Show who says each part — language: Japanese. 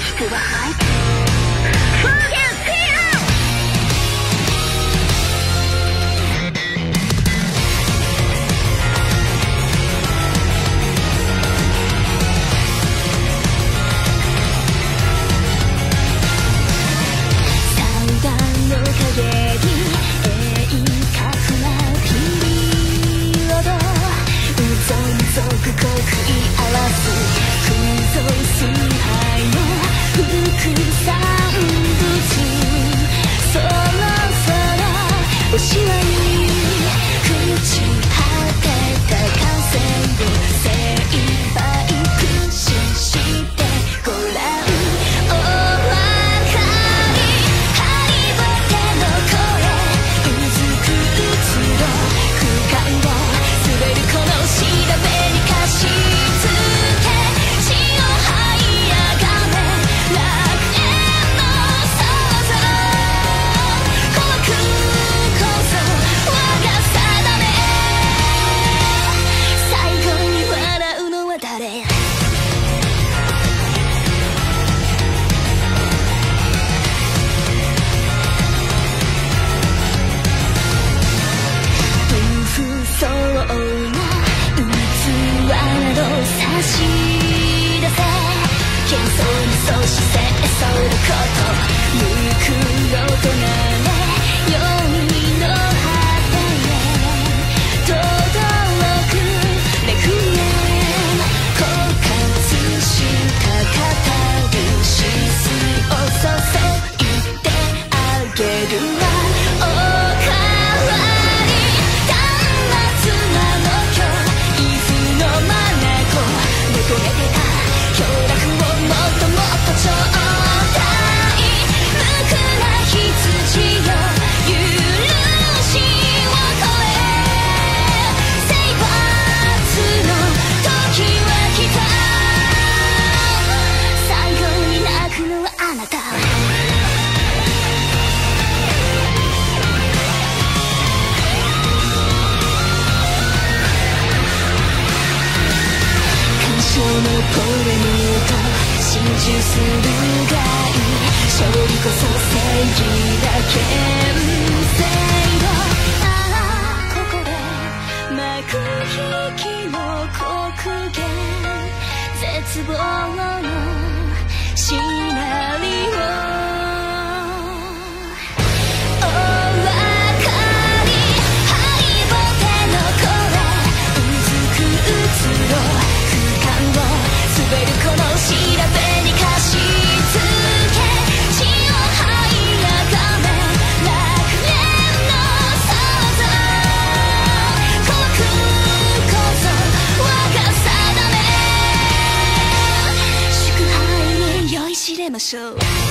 Speaker 1: 質が入ってフーゲンフィーおしまい朽ち果てた感性を精一杯駆使してご覧お分かりハリボテの声うずくうつろ空間を滑るこの調べに貸し付け血を這いあがめ楽園の想像怖くそうな器など差し出せ喧騒に阻止せそうなこと無垢となれ容易の果てへ届くレクイエム枯渇したカタルシスを注いであげるわこれにと心中するがいい勝利こそ正義だけ正義ああここで幕引きの刻限絶望のシナリオこの調べに貸し付け血を這いあがめ楽園の想像怖くこそ我が定め祝杯に酔いしれましょう